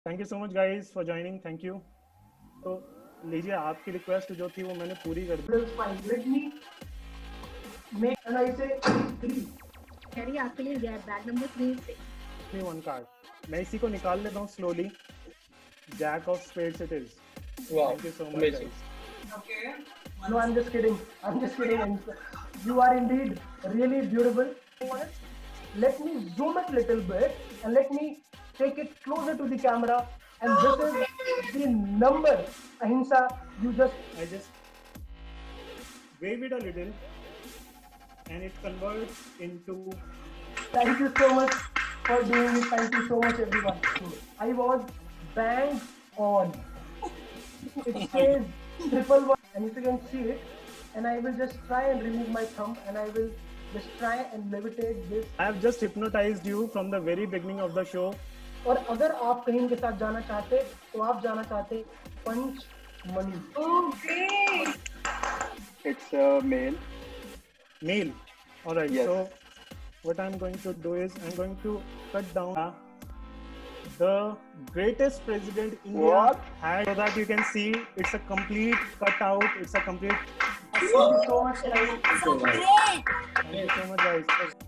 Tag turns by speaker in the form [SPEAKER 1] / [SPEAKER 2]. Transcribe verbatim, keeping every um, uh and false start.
[SPEAKER 1] Thank you so much guys for joining, thank you. तो लीजिए, आपकी रिक्वेस्ट जो थी वो मैंने पूरी कर दी।
[SPEAKER 2] Let me make and I say three.
[SPEAKER 3] Harry आपके लिए गया बैग नंबर थ्री से
[SPEAKER 1] वन कार्ड मैं इसी को निकाल लेता हूँ slowly. Jack of spades it is.
[SPEAKER 4] Wow,
[SPEAKER 1] thank you so much
[SPEAKER 4] amazing.
[SPEAKER 1] Guys.
[SPEAKER 2] Okay. No, I'm just kidding. I'm just kidding. You are indeed really beautiful. Let me zoom it a little bit and let me take it closer to the camera. And this is the number, Ahimsa. You just
[SPEAKER 1] I just wave it a little and it converts into.
[SPEAKER 2] thank you so much for doing it. Thank you so much, everyone. I was bang on. It says triple one, and if you can see it, and I will just try and remove my thumb, and I will just try and levitate this.
[SPEAKER 1] I have just hypnotized you from the very beginning of the show.
[SPEAKER 2] और अगर आप कहीं इनके साथ जाना चाहते तो आप जाना चाहते पंच money.
[SPEAKER 3] Okay
[SPEAKER 5] It's a male.
[SPEAKER 1] Male. All right.
[SPEAKER 5] Yes.
[SPEAKER 1] So what I'm going to do is I'm going to cut down uh, the greatest president India
[SPEAKER 5] What?
[SPEAKER 1] had, so that you can see it's a complete cutout. It's a complete.
[SPEAKER 2] Thank you so much, guys.
[SPEAKER 3] so great
[SPEAKER 1] Thank you so much, guys.